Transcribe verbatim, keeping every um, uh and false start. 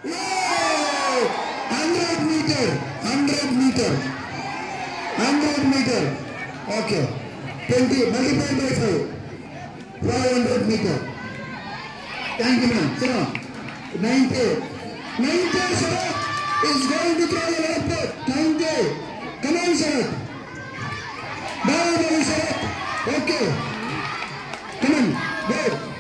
Yay! one hundred meter. one hundred meter. one hundred meter. Okay. twenty. Multiplied by five. five hundred meter. Thank you, ma'am. Sit down. ninety. ninety, Sharat is going to throw the airport. ninety. Come on, Sharat. Bye, Sharat. Okay. Come on. Go.